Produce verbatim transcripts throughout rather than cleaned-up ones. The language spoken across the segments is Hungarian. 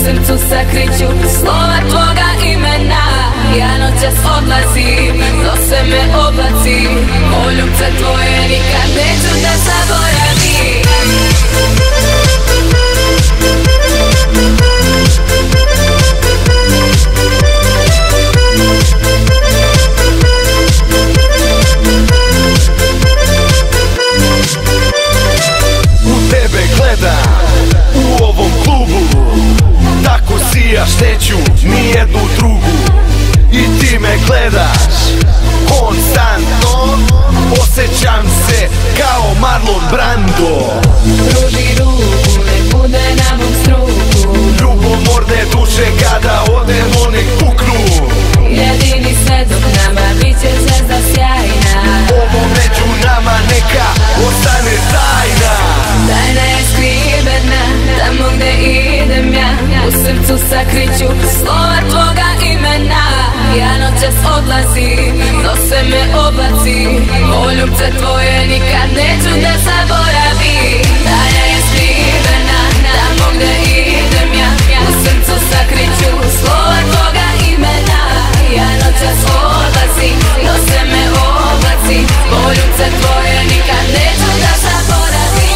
srcu sakriću slova tvoga imena. Ja noćas odlazim, nose me oblaci, poljubce tvoje nikad neću da zaboravim. U tebe gledam, u ovom klubu, tako sijaš, neću nijednu drugu. I ti me gledaš konstantno, osjećam se kao Marlon Brando. Pruži ruku, nek bude na mom struku, ljubomorne duše kada odemo nek puknu. jedini svedok nama bit će zvezda sjajna. Ovo među nama neka ostane tajna. Tajna je skrivena, tamo gde idem ja, u srcu sakriću slova tvoga imena. Ja noćas odlazim, nose me oblaci, poljubce tvoje nikad neću da zaboravim. Tajna je skrivena, tamo gde idem ja, u srcu sakriću slova tvoga imena. Ja noćas odlazim, nose me oblaci, poljubce tvoje nikad neću da zaboravim.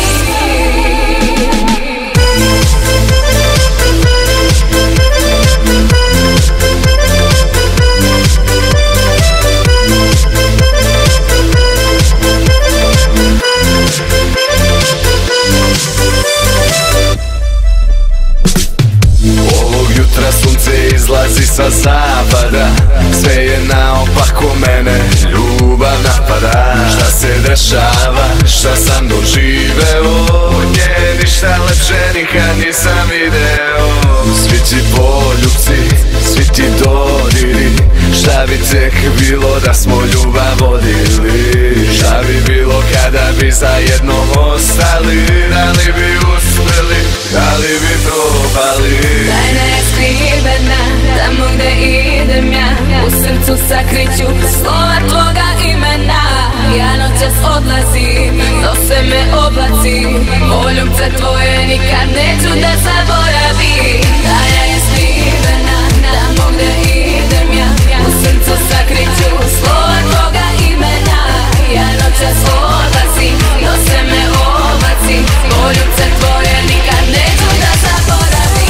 Ovog jutra sunce izlazi sa zapada, sve je naopako, mene ljubav napada. Šta se dešava, šta sam doživeo, od nje ništa lepše nikad nisam video. Svi ti poljubci, svi ti dodiri, šta bi tek bilo da smo ljubav vodili. Šta bi bilo kada bi zajedno ostali, da li bi uspeli, da li bi propali. Tajna je skrivena, tamo gde idem ja, u srcu sakriću slova tvoga imena. Ja noćas odlazim, nose me oblaci, poljubce tvoje nikad neću da zaboravim. Tajna je skrivena, tamo gde idem ja, u srcu sakriću slova tvoga imena. Ja noćas odlazim, nose me oblaci, poljubce tvoje nikad neću da zaboravim.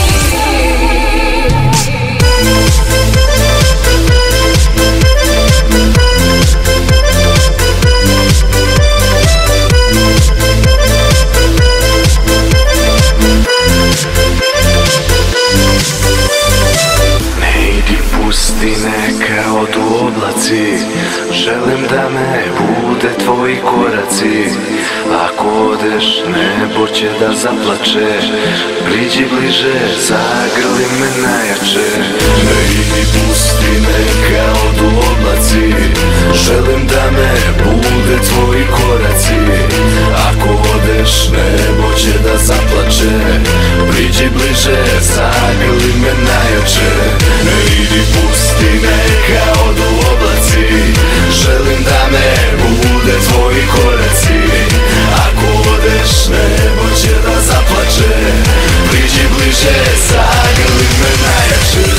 Pusti neka odu oblaci, želim da me bude tvoji koraci. Ako odeš nebo će da zaplače, priđi bliže, zagrli me najjače. Ne idi, pusti neka odu oblaci, želim da me bude tvoji koraci. Ako odeš nebo će da zaplače, priđi bliže, zagrli me najjače. Ne idi, pusti neka odu oblaci, želim da me bude tvoji koraci. Ako odeš nebo će da zaplače, priđi bliže, zagrli me najjače.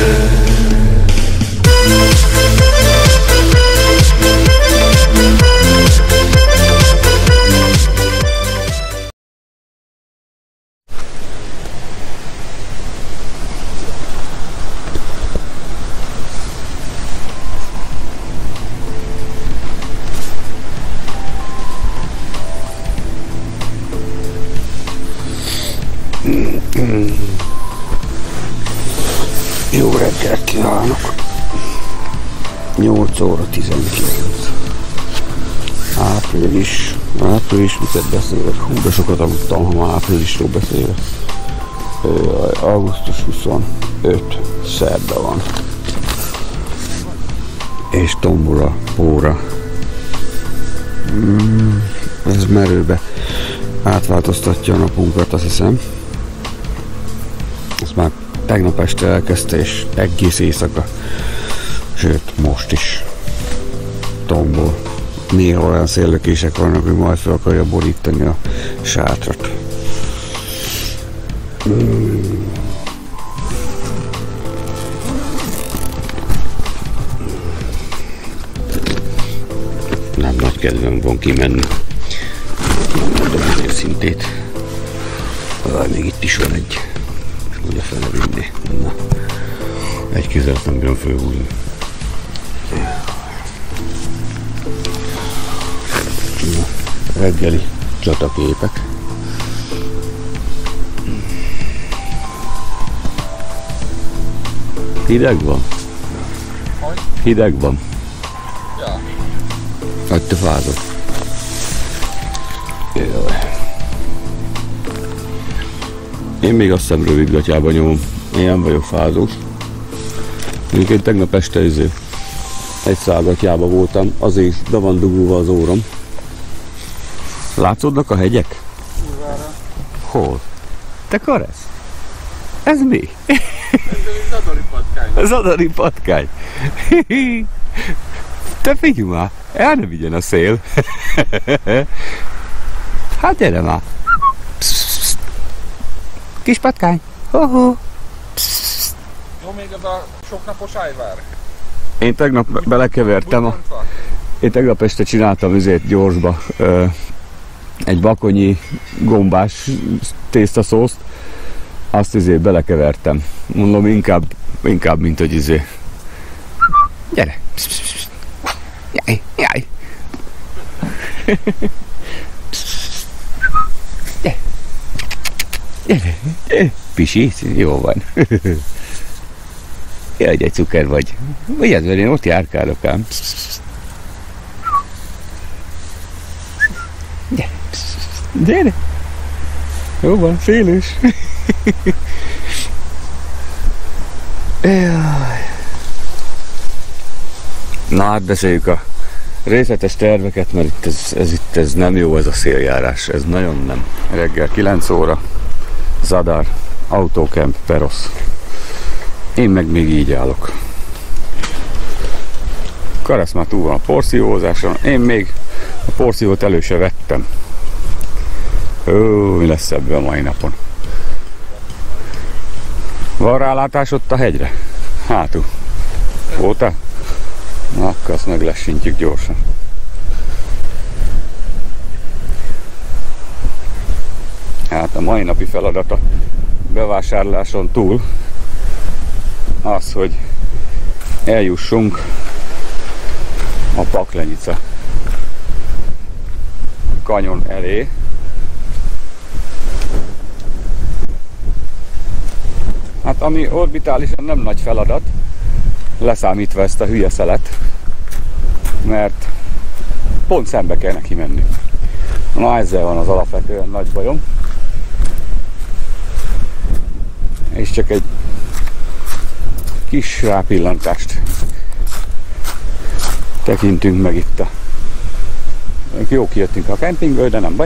Jó reggelt kívánok! nyolc óra tizenkilenc. Április. Április, miket beszélek? Hú, de sokat aludtam, ha már áprilisról beszélek. augusztus huszonöt. Szerda van. És tombora, óra. Mm, ez merőbe átváltoztatja a napunkat, azt hiszem. Ezt már tegnap este elkezdte, és egész éjszaka, sőt most is tombol. Néha olyan széllökések vannak, hogy majd fel akarja borítani a sátrat. Mm. kedvem van kimenni. Mondom az őszintét. Ah, még itt is van egy. És oda fele vinni. Na. Egy kézzel nem bírom fölhúzni. Na, reggeli csataképek. Hideg van? Hideg van? Ja. Hogy te fázol? Jaj. Én még azt hiszem rövidgatjában nyomom. Én nem vagyok fázós. Én tegnap este izé egy szálgatjában voltam, azért be van dugulva az órom. Látszódnak a hegyek? Kurvára. Hol? Te karesz? Ez mi? Ez egy zadori patkány. Zadori patkány. Te figyelj már, el ne vigyen a szél. Hát gyere már. Kis patkány. Ho-ho. Jó, még az a soknapos ájvár. Én tegnap belekevertem, a, én tegnap este csináltam üzét gyorsba ö, egy bakonyi gombás tésztaszószt, azt izé belekevertem. Mondom, inkább, inkább mint hogy izé. Gyere! Jaj, jaj! Gyere! Gyere! Gyere! Pisi, jó van. Jaj, egy cuker vagy. Vagy ez, mert én ott járkálok ám. Gyere! Gyere! Jó van, félős. Na hát beszéljük a részletes terveket, mert itt ez, ez, itt ez nem jó, ez a széljárás, ez nagyon nem. Reggel kilenc óra, Zadar, Autókemp, Perosz. Én meg még így állok. Karesz már túl van a porszívózáson, én még a porszívót elő se vettem. Ó, mi lesz ebből a mai napon? Van rálátás ott a hegyre? Hátul. Volt-e? Na, akkor azt meg lessintjük gyorsan. Hát a mai napi feladata bevásárláson túl az, hogy eljussunk a Paklenyica kanyon elé. Hát ami orbitálisan nem nagy feladat, leszámítva ezt a hülye szelet, mert pont szembe kell neki menni. Na, ezzel van az alapvetően nagy bajom. És csak egy kis rápillantást tekintünk meg itt a... Jó, kijöttünk a kempingből, de nem baj.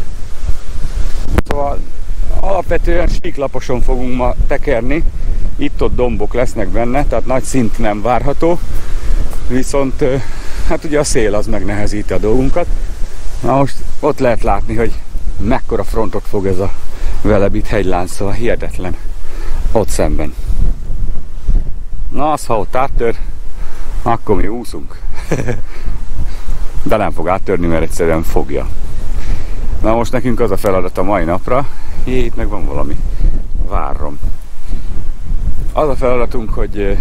Szóval alapvetően síklaposon fogunk ma tekerni. Itt-ott dombok lesznek benne, tehát nagy szint nem várható. Viszont hát ugye a szél az megnehezíti a dolgunkat. Na most ott lehet látni, hogy mekkora frontot fog ez a Velebit hegylánc, szóval hihetetlen ott szemben. Na, az, ha ott áttör, akkor mi úszunk. De nem fog áttörni, mert egyszerűen fogja. Na most nekünk az a feladat a mai napra. Jé, itt meg van valami. Várom. Az a feladatunk, hogy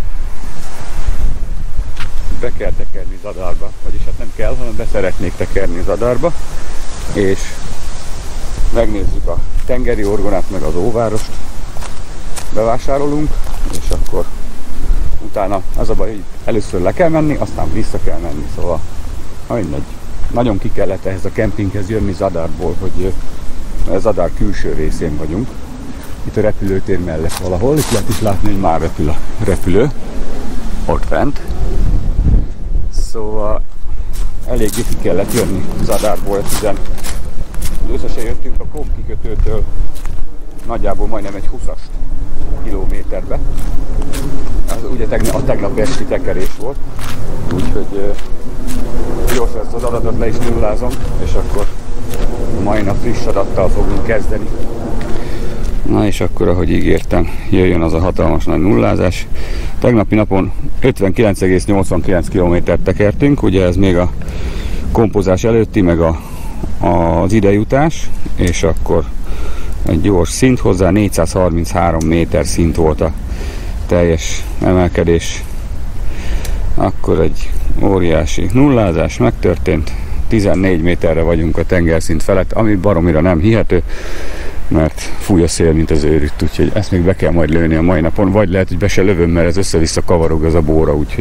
be kell tekerni Zadarba, vagyis hát nem kell, hanem be szeretnék tekerni Zadarba, és megnézzük a tengeri orgonát, meg az óvárost, bevásárolunk, és akkor utána az a baj, hogy először le kell menni, aztán vissza kell menni, szóval mindegy. Nagyon ki kellett ehhez a kempinghez jönni Zadarból, hogy Zadar külső részén vagyunk. Itt a repülőtér mellett valahol, itt lehet is látni, hogy már repül a repülő. Ott fent. Szóval eléggé ki kellett jönni Zadárból, hiszen összesen jöttünk a Kom kikötőtől nagyjából majdnem egy húszas kilométerbe. Az ugye tegnap, a tegnap esti tekerés volt, úgyhogy gyorsan ezt az adatot le is nullázom, és akkor a mai nap friss adattal fogunk kezdeni. Na és akkor, ahogy ígértem, jöjjön az a hatalmas nagy nullázás. Tegnapi napon ötvenkilenc egész nyolcvankilenc kilométert tekertünk, ugye ez még a kompozás előtti, meg a, az idejutás, és akkor egy gyors szint hozzá, négyszázharminchárom méter szint volt a teljes emelkedés. Akkor egy óriási nullázás megtörtént, tizennégy méterre vagyunk a tengerszint felett, ami baromira nem hihető, mert fúj a szél, mint az őrült, úgyhogy ezt még be kell majd lőni a mai napon, vagy lehet, hogy be se lövöm, mert ez össze-vissza kavarog az a bóra, úgyhogy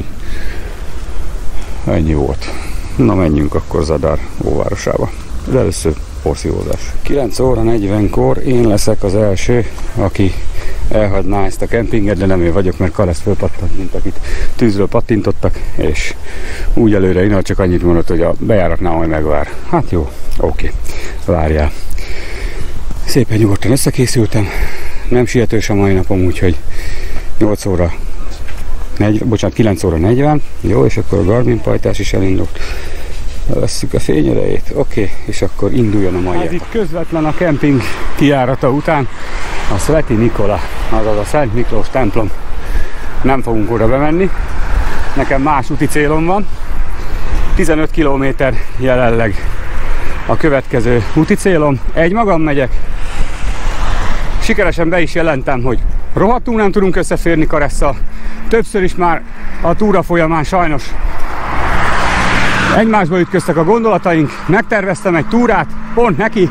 ennyi volt. Na, menjünk akkor Zadar óvárosába. De először porszívózás. kilenc óra negyvenkor én leszek az első, aki elhagyná ezt a kempinget, de nem én vagyok, mert Kalesz fölpattant, mint akit tűzről pattintottak, és úgy előre innen csak annyit mondott, hogy a bejáratnál majd megvár. Hát jó, oké, várjál. Szépen nyugodtan összekészültem, nem sietős a mai napom, úgyhogy nyolc óra negyven, bocsánat, kilenc óra negyven, jó, és akkor a Garmin pajtás is elindult. Vesszük a fényerejét, oké, és akkor induljon a mai. Ez itt közvetlen a kemping kijárata után a Sveti Nikola, azaz a Szent Miklós templom. Nem fogunk oda bemenni, nekem más úti célom van. tizenöt kilométer jelenleg a következő úti célom. Egy magam megyek. Sikeresen be is jelentem, hogy rohadtul nem tudunk összeférni Kalesszal. Többször is már a túra folyamán sajnos egymásba ütköztek a gondolataink, megterveztem egy túrát, pont neki,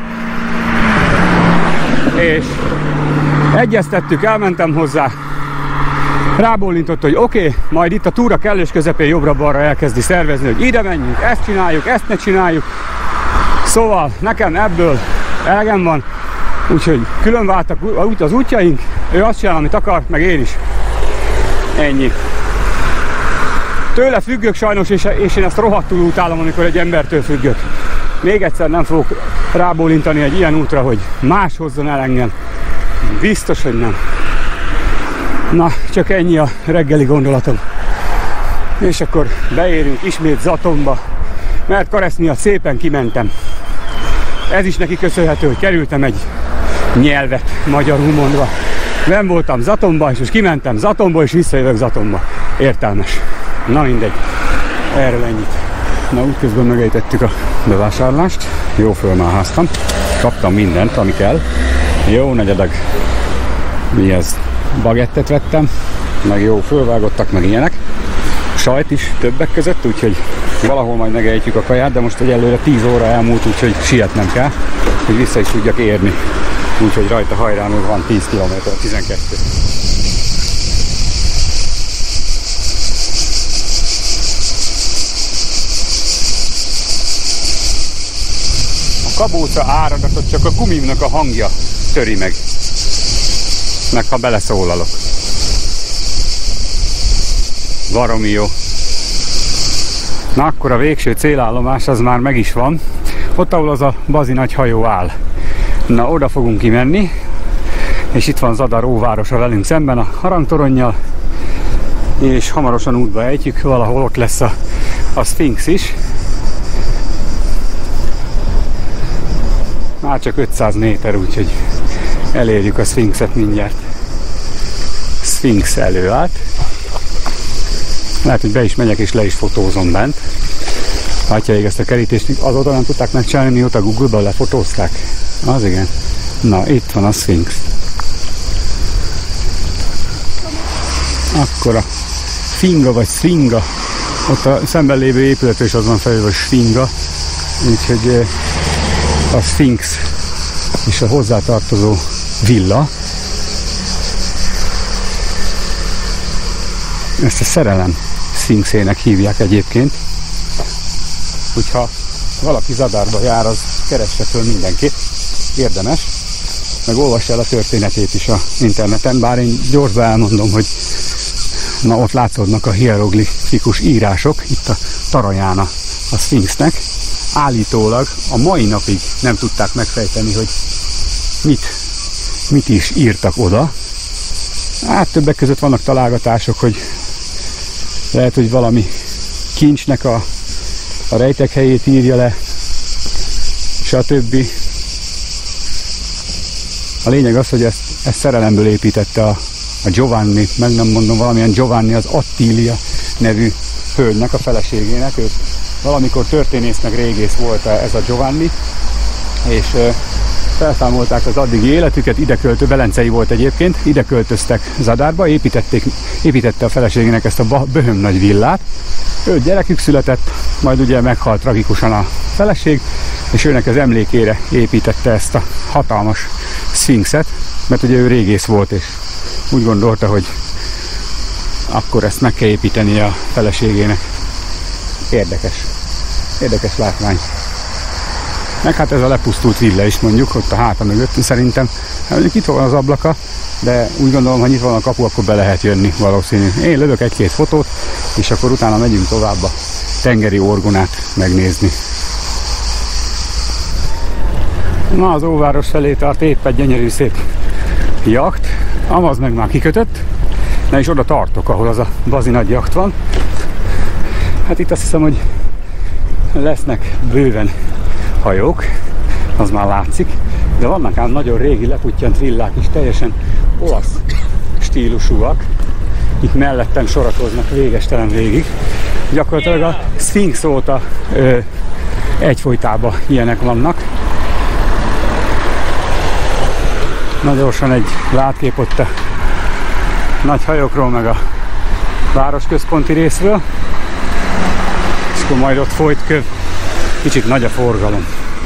és egyeztettük, elmentem hozzá, rábólintott, hogy oké, okay, majd itt a túra kellős közepén jobbra-balra elkezdi szervezni, hogy ide menjünk, ezt csináljuk, ezt ne csináljuk. Szóval nekem ebből elegem van, úgyhogy különváltak az útjaink, ő azt csinál, amit akar, meg én is. Ennyi. Tőle függök sajnos, és, és én ezt rohadtul utálom, amikor egy embertől függök. Még egyszer nem fogok rábólintani egy ilyen útra, hogy más hozzon el engem. Biztos, hogy nem. Na, csak ennyi a reggeli gondolatom. És akkor beérünk ismét Zatonba, mert Kalesz miatt szépen kimentem. Ez is neki köszönhető, hogy kerültem egy nyelvet, magyarul mondva. Nem voltam Zatonba, és most kimentem Zatonba, és visszajövök Zatonba. Értelmes. Na mindegy, erről ennyit. Na, útközben megejtettük a bevásárlást, jó fölmáháztam, kaptam mindent, ami kell. Jó nagy adag, mi ez, bagettet vettem, meg jó fölvágottak, meg ilyenek. Sajt is többek között, úgyhogy valahol majd megejtjük a kaját, de most egyelőre tíz óra elmúlt, úgyhogy sietnem kell, hogy vissza is tudjak érni. Úgyhogy rajta hajrá, még van tíz kilométer, tizenkettő. Kabóca áradatot csak a gumimnak a hangja töri meg. Meg ha beleszólalok. Baromi jó. Na akkor a végső célállomás az már meg is van. Ott, ahol az a bazi nagy hajó áll. Na, oda fogunk kimenni. És itt van Zadar óvárosa velünk szemben a harangtoronnyal. És hamarosan útba ejtjük, valahol ott lesz a, a Sphinx is. Már csak ötszáz méter, úgyhogy elérjük a Sphinxet mindjárt. Sphinx előállt. Lehet, hogy be is megyek és le is fotózom bent. Látjáig ezt a kerítést, azóta nem tudták megcsinálni, mióta Google-ban lefotózták. Az igen. Na, itt van a Sphinx. Akkor a Finga vagy Sfinga. Ott a szemben lévő épület is az van felül, hogy Sfinga. Úgyhogy a Sphinx és a hozzátartozó villa. Ezt a szerelem Sphinxének hívják egyébként. Hogyha valaki Zadarba jár, az keresse föl mindenképp. Érdemes. Meg olvassa el a történetét is a interneten, bár én gyorsban elmondom, hogy na, ott látszódnak a hieroglifikus írások, itt a tarajána a Sphinxnek. Állítólag a mai napig nem tudták megfejteni, hogy mit, mit is írtak oda. Hát többek között vannak találgatások, hogy lehet, hogy valami kincsnek a, a rejtek helyét írja le, stb. A lényeg az, hogy ezt, ezt szerelemből építette a, a Giovanni, meg nem mondom, valamilyen Giovanni, az Attilia nevű hölgynek, a feleségének. Őt valamikor történész meg régész volt ez a Giovanni, és felszámolták az addigi életüket, ide költő, belencei volt egyébként, ide költöztek Zadárba, építették, építette a feleségének ezt a böhöm nagy villát. Öt gyerekük született, majd ugye meghalt tragikusan a feleség, és őnek az emlékére építette ezt a hatalmas szfinxet, mert ugye ő régész volt, és úgy gondolta, hogy akkor ezt meg kell építeni a feleségének. Érdekes. Érdekes látvány. Meg hát ez a lepusztult villa is mondjuk, ott a háta mögött szerintem. Hát mondjuk itt van az ablaka, de úgy gondolom, ha nyitva van a kapu, akkor be lehet jönni valószínű. Én lövök egy-két fotót, és akkor utána megyünk tovább a tengeri orgonát megnézni. Na, az óváros felé tart épp egy gyönyörű szép jacht. Amaz meg már kikötött. Na és oda tartok, ahol az a bazi nagy jacht van. Hát itt azt hiszem, hogy lesznek bőven hajók, az már látszik, de vannak ám nagyon régi leputtyant villák is, teljesen olasz stílusúak. Itt mellettem sorakoznak végestelen végig. Gyakorlatilag a Sphinx óta ö, egyfolytában ilyenek vannak. Nagyon gyorsan egy látkép ott a nagy hajókról, meg a városközponti részről. És akkor majd ott folyt köv. Kicsit nagy a forgalom.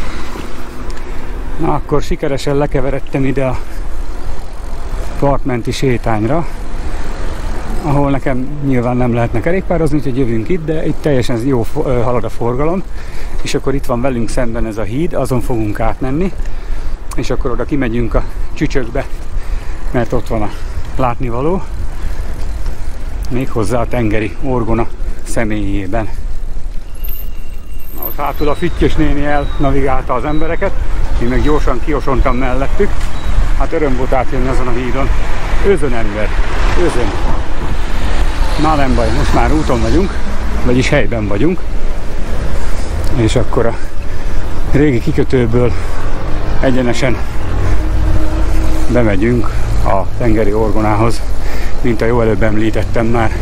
Na, akkor sikeresen lekeveredtem ide a partmenti sétányra, ahol nekem nyilván nem lehetne kerékpározni, úgyhogy jövünk itt, de itt teljesen jó halad a forgalom, és akkor itt van velünk szemben ez a híd, azon fogunk átmenni, és akkor oda kimegyünk a csücsökbe, mert ott van a látnivaló, méghozzá a tengeri orgona személyében. Na, ott hátul a Füttyös néni elnavigálta az embereket, én meg gyorsan kiosontam mellettük. Hát öröm volt átjönni azon a hídon. Özön ember, özön. Na nem baj, most már úton vagyunk, vagyis helyben vagyunk. És akkor a régi kikötőből egyenesen bemegyünk a tengeri orgonához, mint a jó előbb említettem már.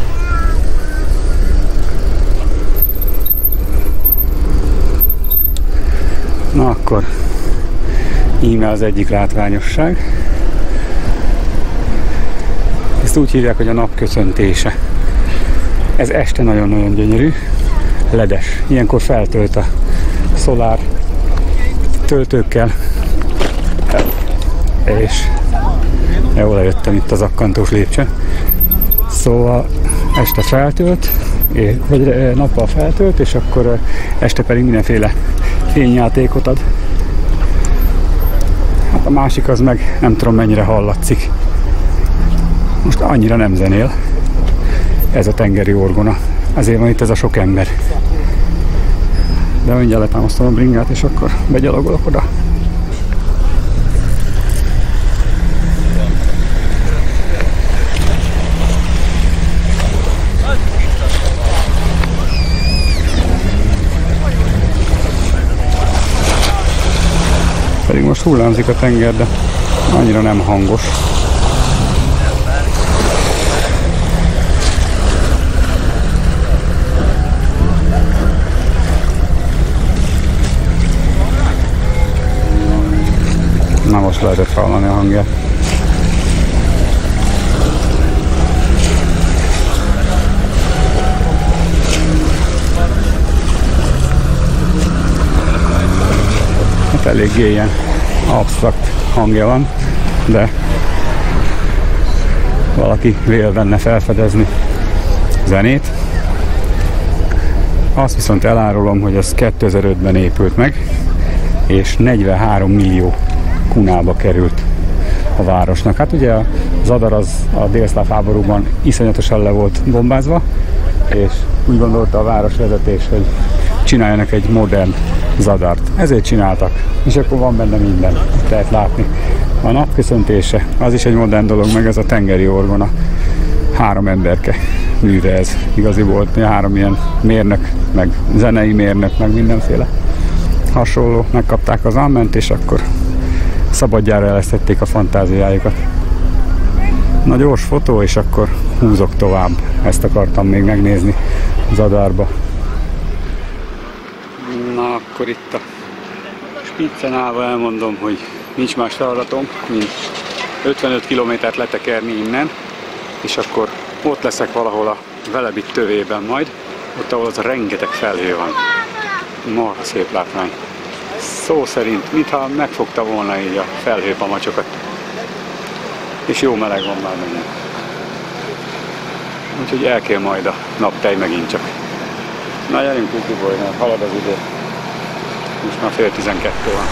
Na akkor íme az egyik látványosság. Ezt úgy hívják, hogy a nap köszöntése. Ez este nagyon-nagyon gyönyörű, ledes. Ilyenkor feltölt a szolár töltőkkel. És jól lejöttem itt az akkantós lépcsőn. Szóval este feltölt, vagy nappal feltölt, és akkor este pedig mindenféle fényjátékot ad. Hát a másik az meg nem tudom mennyire hallatszik. Most annyira nem zenél ez a tengeri orgona. Ezért van itt ez a sok ember. De mindjárt letámasztom a bringát, és akkor begyalogolok oda. Pedig most hullámzik a tenger, de annyira nem hangos. Na most lehetett hallani a hangját. Hát eléggé ilyen absztrakt hangja van, de valaki vél benne felfedezni zenét. Azt viszont elárulom, hogy az kétezer-ötben épült meg, és negyvenhárom millió kunába került a városnak. Hát ugye a Zadar az a délszláv háborúban iszonyatosan le volt bombázva, és úgy gondolta a városvezetés, hogy csináljanak egy modern Zadart. Ezért csináltak, és akkor van benne minden, lehet látni. A napköszöntése, az is egy modern dolog, meg ez a tengeri orgona. Három emberke műve ez. Igazi volt, három ilyen mérnök, meg zenei mérnök, meg mindenféle hasonló. Megkapták az amment, és akkor szabadjára elesztették a fantáziájukat. Na gyors fotó, és akkor húzok tovább. Ezt akartam még megnézni Zadarba. akkor itt a Spitzenával elmondom, hogy nincs más feladatom, mint ötvenöt kilométert letekerni innen, és akkor ott leszek valahol a Velebit tövében majd, ott ahol az a rengeteg felhő van. Marha szép látvány. Szó szerint, mintha megfogta volna így a felhőpamacsokat. És jó meleg van már benne. Úgyhogy elkél majd a naptej megint csak. Na gyerünk Kukuboly, mert halad az idő. Most már fél tizenkettő van.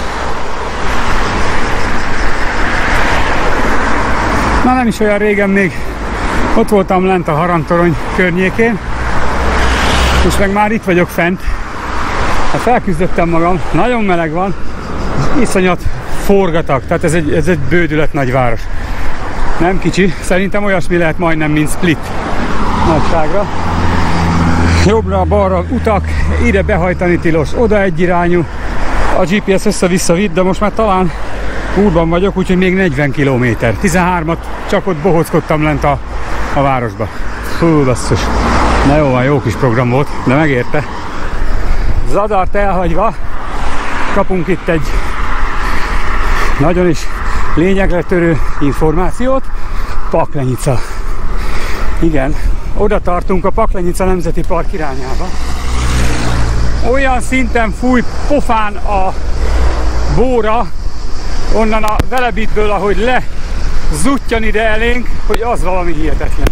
Na nem is olyan régen még ott voltam lent a Harangtorony környékén, és meg már itt vagyok fent. Hát felküzdöttem magam, nagyon meleg van, iszonyat forgatag, tehát ez egy, ez egy bődület nagyváros. Nem kicsi, szerintem olyasmi lehet majdnem, mint Split nagyságra. Jobbra-balra utak, ide behajtani tilos, oda egyirányú, a gé pé es össze-vissza vitt, de most már talán úrban vagyok, úgyhogy még negyven kilométer. tizenhármat csak ott bohóckodtam lent a, a városba. Hú, basszus. Na jó van, jó kis program volt, de megérte. Zadart elhagyva kapunk itt egy nagyon is lényegre törő információt. Paklenica. Igen, oda tartunk a Paklenica Nemzeti Park irányába. Olyan szinten fúj pofán a bóra, onnan a Velebitből, ahogy le zuttyan ide elénk, hogy az valami hihetetlen.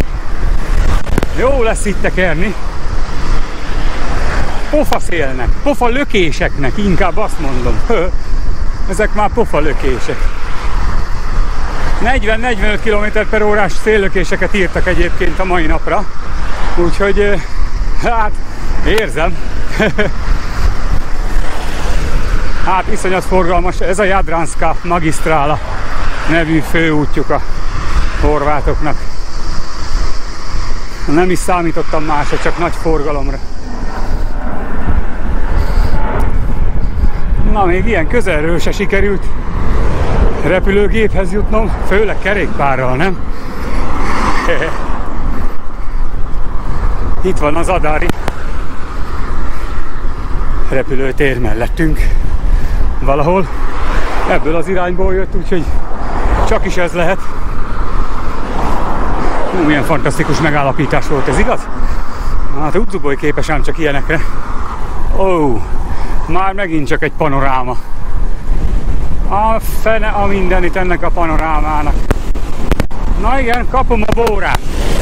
Jó lesz itt tekerni. Pofa szélnek, pofa lökéseknek, inkább azt mondom. Ezek már pofa lökések. negyven-negyvenöt kilométer per órás széllökéseket írtak egyébként a mai napra. Úgyhogy, hát, érzem. Hát iszonyat forgalmas, ez a Jadranska Magisztrála nevű főútjuk a horvátoknak. Nem is számítottam másra, csak nagy forgalomra. Na, még ilyen közelről se sikerült repülőgéphez jutnom, főleg kerékpárral, nem? Itt van az Adári repülőtér mellettünk. Valahol ebből az irányból jött, úgyhogy csak is ez lehet. Hú, milyen fantasztikus megállapítás volt ez, igaz? Hát Utzuboly képes ám csak ilyenekre. Ó, oh, már megint csak egy panoráma. A fene a mindenit ennek a panorámának. Na igen, kapom a bórát.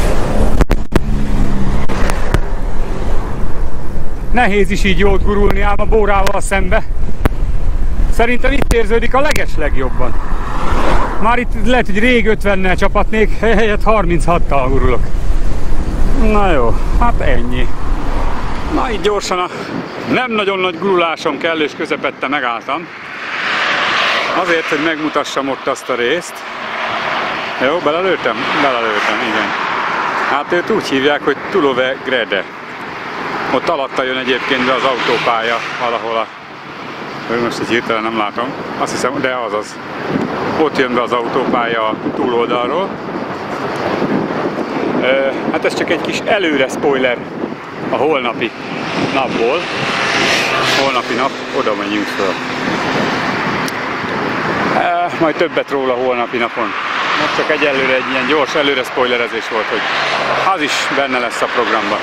Nehéz is így jót gurulni ám a bórával szembe. Szerintem itt érződik a legeslegjobban. Már itt lehet, hogy rég ötvennel csapatnék, helyett harminchattal gurulok. Na jó, hát ennyi. Na itt gyorsan a nem nagyon nagy gurulásom kellős közepette megálltam. Azért, hogy megmutassam ott azt a részt. Jó, belelőttem? Belelőttem, igen. Hát őt úgy hívják, hogy Tulove Grede. Ott alatta jön egyébként be az autópálya valahol a... Most egy hirtelen nem látom. Azt hiszem, de az az. Ott jön be az autópálya a túloldalról. Hát ez csak egy kis előre spoiler a holnapi napból. Holnapi nap, oda menjünk föl. Majd többet róla holnapi napon. Most csak egyelőre egy ilyen gyors előre spoilerezés volt, hogy az is benne lesz a programban.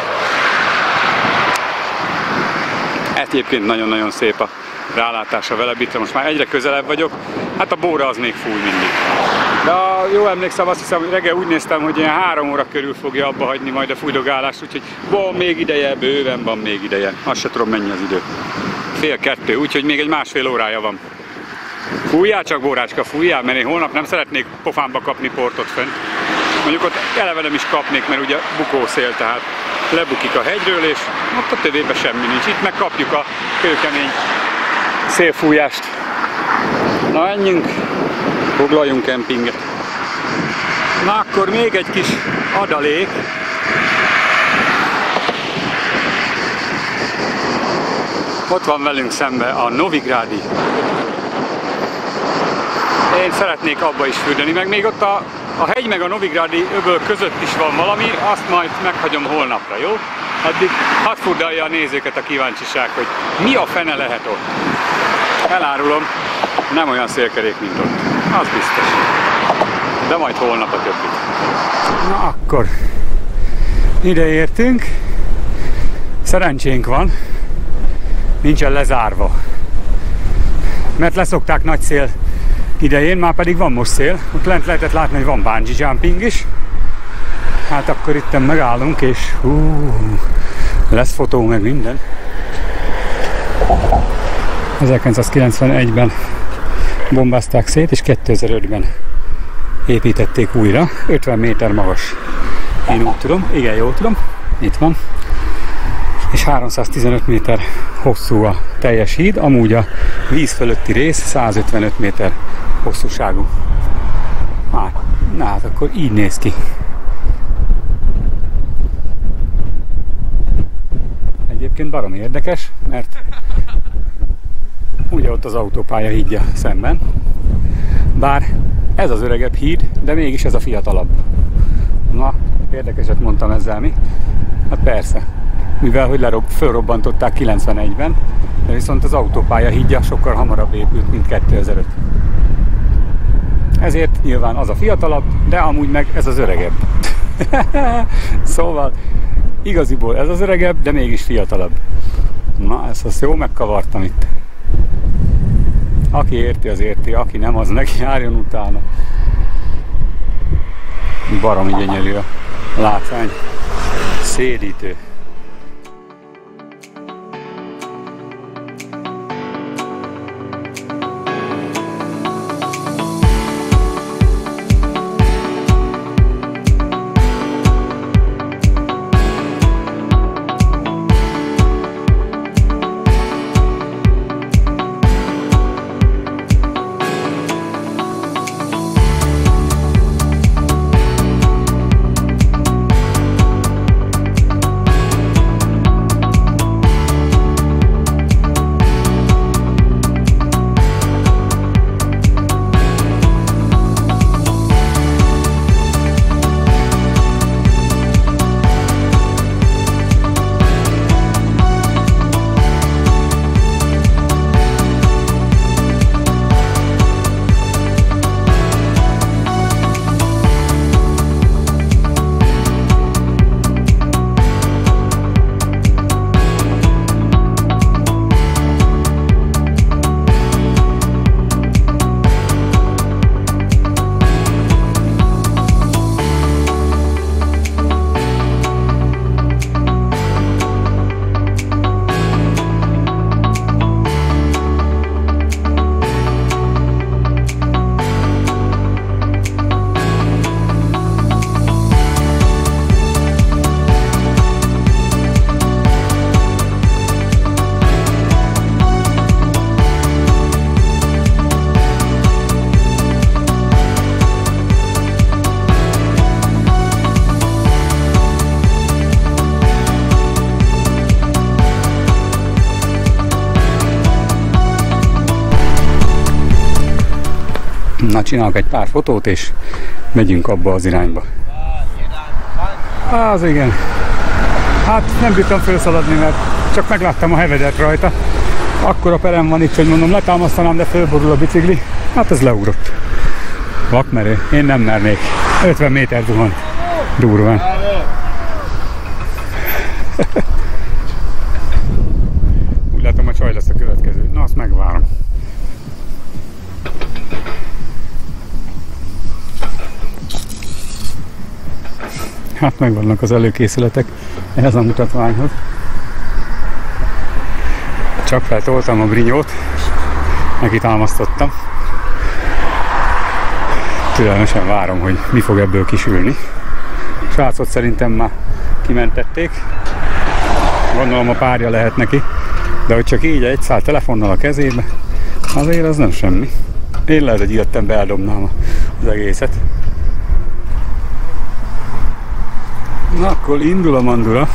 Egyébként nagyon-nagyon szép a rálátás a Velebitre, most már egyre közelebb vagyok, hát a bóra az még fúj mindig. De ha jól emlékszem, azt hiszem, hogy reggel úgy néztem, hogy ilyen három óra körül fogja abba hagyni majd a fújdogálást, úgyhogy van még ideje, bőven van még ideje. Azt se tudom, mennyi az idő. Fél kettő, úgyhogy még egy másfél órája van. Fújjál csak, bórácska, fújjál, mert én holnap nem szeretnék pofámba kapni portot fent. Mondjuk ott eleve nem is kapnék, mert ugye bukószél, tehát lebukik a hegyről, és ott a tövébe semmi nincs. Itt meg kapjuk a kőkemény szélfújást. Na, menjünk, foglaljunk kempinget. Na, akkor még egy kis adalék. Ott van velünk szembe a Novigrádi. Én szeretnék abba is fürdeni, meg még ott a A hegy meg a Novigrádi öböl között is van valami, azt majd meghagyom holnapra, jó? Addig hadd furdalja a nézőket a kíváncsiság, hogy mi a fene lehet ott. Elárulom, nem olyan szélkerék, mint ott. Az biztos. De majd holnap a többit. Na akkor, ide értünk. Szerencsénk van, nincsen lezárva. Mert leszokták nagy szél idején, már pedig van most szél. Ott lent lehetett látni, hogy van bungee jumping is. Hát akkor itten megállunk, és hú, lesz fotó meg minden. ezerkilencszázkilencvenegyben bombázták szét, és kétezer-ötben építették újra. ötven méter magas. Én úgy tudom, igen, jól tudom. Itt van. És háromszáztizenöt méter hosszú a teljes híd, amúgy a víz fölötti rész százötvenöt méter hosszúságú. Hát, na hát akkor így néz ki. Egyébként baromi érdekes, mert ugye ott az autópálya hídja szemben. Bár ez az öregebb híd, de mégis ez a fiatalabb. Na, érdekeset mondtam ezzel mi? Hát persze. Mivel, hogy lerob, fölrobbantották kilencvenegyben, de viszont az autópálya hídja sokkal hamarabb épült, mint kétezer-öt. Ezért nyilván az a fiatalabb, de amúgy meg ez az öregebb. Szóval igaziból ez az öregebb, de mégis fiatalabb. Na, ezt azt jó megkavartam itt. Aki érti, az érti, aki nem, az neki járjon utána. Baromi gyönyörű a látvány. Szédítő. Na, csinálok egy pár fotót, és megyünk abba az irányba. Az igen. Hát nem bírtam felszaladni, mert csak megláttam a hevedet rajta. Akkora perem van itt, hogy mondom, letámasztanám, de fölborul a bicikli. Hát ez leugrott. Vakmerő. Én nem mernék. ötven méter zuhant. Durván. Úgy látom, a csaj lesz a következő. Na, azt megvárom. Hát megvannak az előkészületek ehhez a mutatványhoz. Csak feltoltam a brinyót, neki támasztottam. Türelmesen várom, hogy mi fog ebből kisülni. A srácot szerintem már kimentették. Gondolom a párja lehet neki, de hogy csak így egy szál telefonnal a kezébe, azért az nem semmi. Én lehet, hogy illettem eldobnám az egészet. Na, akkor indul a mandula.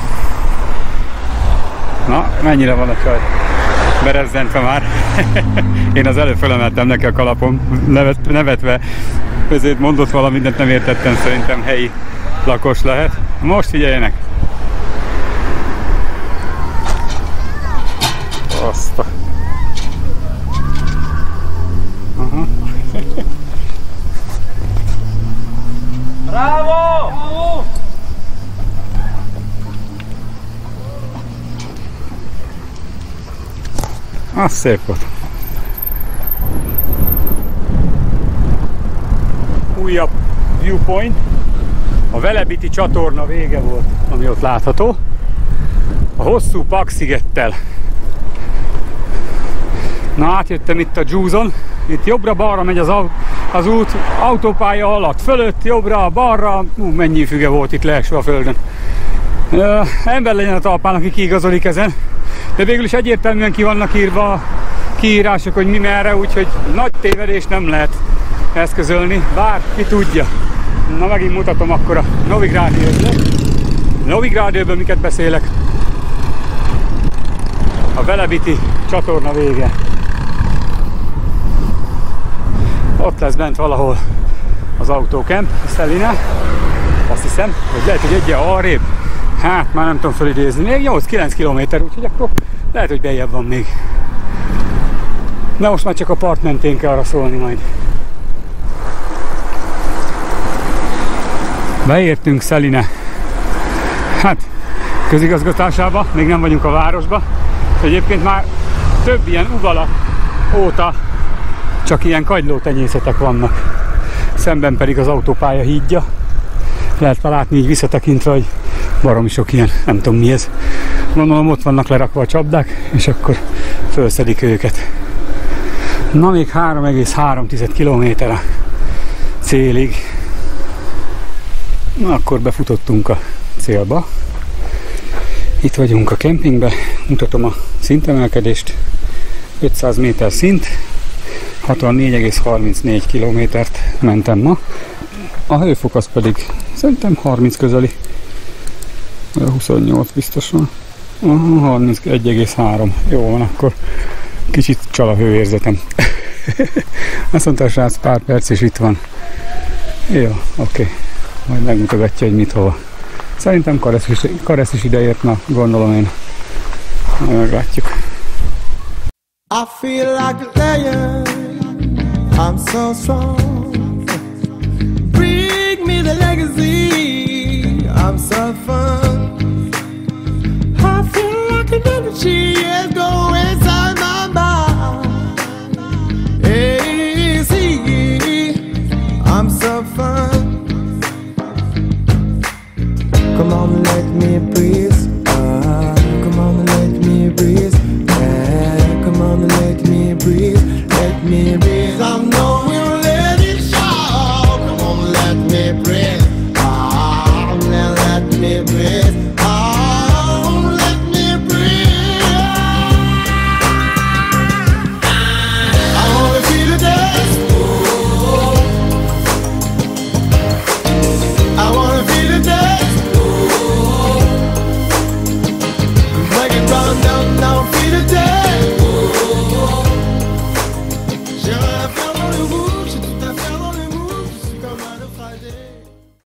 Na, mennyire van a csaj? Berezzentve már. Én az előbb felemeltem neki a kalapom, nevet, nevetve. Ezért mondott valamit, mindent nem értettem, szerintem helyi lakos lehet. Most figyeljenek! Azt a... Aha. Bravo! Bravo! Az szép volt. Újabb viewpoint. A Velebiti csatorna vége volt, ami ott látható. A hosszú Pak-szigettel. Na, átjöttem itt a Dzsúzon. Itt jobbra-balra megy az, az út, autópálya alatt, fölött, jobbra, balra. Ú, mennyi füge volt itt leesve a földön. Ö, ember legyen a talpán, aki kiigazolik ezen. De végül is egyértelműen ki vannak írva kiírások, hogy mi merre, úgyhogy nagy tévedés nem lehet eszközölni, bár ki tudja. Na, megint mutatom akkor a Novigrádióból. Novigrádióból miket beszélek. A Velebiti csatorna vége. Ott lesz bent valahol az autókemp, a Szeline. Azt hiszem, hogy lehet, hogy egyen arrébb. Hát, már nem tudom felidézni. Még nyolc-kilenc kilométer, úgyhogy akkor lehet, hogy bejjebb van még. De most már csak a part mentén kell arra szólni majd. Beértünk Szeline. Hát, közigazgatásába, még nem vagyunk a városba. Egyébként már több ilyen uvala óta csak ilyen kagylótenyészetek vannak. Szemben pedig az autópálya hídja. Lehet látni így visszatekintve, hogy baromi sok ilyen, nem tudom mi ez. Gondolom ott vannak lerakva a csapdák, és akkor felszedik őket. Na, még három egész három kilométer a célig. Na, akkor befutottunk a célba. Itt vagyunk a kempingbe, mutatom a szintemelkedést. ötszáz méter szint, hatvannégy egész harmincnégy kilométert mentem ma. A hőfok az pedig szerintem harminc közeli. huszonnyolc biztosan. harmincegy egész három. Jó van, akkor kicsit csal a hőérzetem. Azt mondta a srác, pár perc és itt van. Jó, oké. Okay. Majd megmutogatja, hogy mit hova. Szerintem Karesz is, Karesz is ideért, na, gondolom én. Meglátjuk. I feel like a lion, I'm so strong. Bring me the legacy, I'm so fun. I feel like an energy, yes,